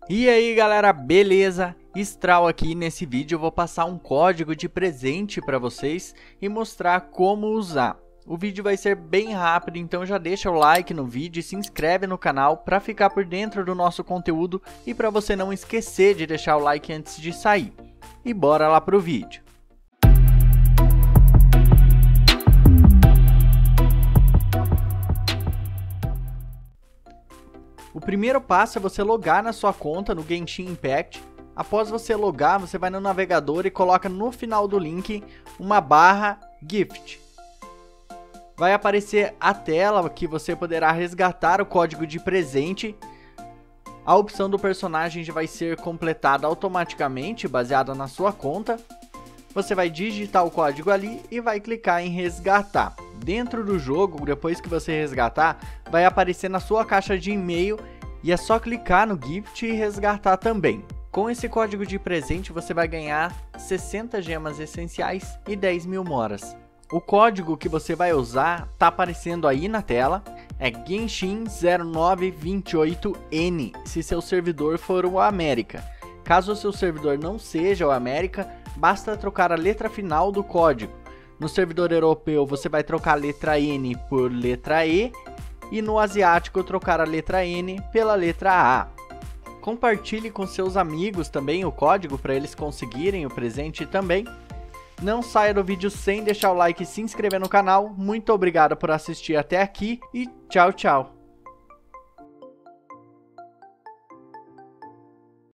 E aí galera, beleza? Stral aqui. Nesse vídeo eu vou passar um código de presente para vocês e mostrar como usar. O vídeo vai ser bem rápido, então já deixa o like no vídeo e se inscreve no canal para ficar por dentro do nosso conteúdo e para você não esquecer de deixar o like antes de sair. E bora lá pro vídeo. O primeiro passo é você logar na sua conta no Genshin Impact. Após você logar, você vai no navegador e coloca no final do link uma barra gift. Vai aparecer a tela que você poderá resgatar o código de presente. A opção do personagem já vai ser completada automaticamente, baseada na sua conta. Você vai digitar o código ali e vai clicar em resgatar. Dentro do jogo, depois que você resgatar, vai aparecer na sua caixa de e-mail e é só clicar no gift e resgatar também. Com esse código de presente você vai ganhar 60 gemas essenciais e 10.000 moras. O código que você vai usar está aparecendo aí na tela, é Genshin0928N, se seu servidor for o América. Caso o seu servidor não seja o América, basta trocar a letra final do código. No servidor europeu você vai trocar a letra N por letra E e no asiático trocar a letra N pela letra A. Compartilhe com seus amigos também o código para eles conseguirem o presente também. Não saia do vídeo sem deixar o like e se inscrever no canal. Muito obrigado por assistir até aqui e tchau, tchau!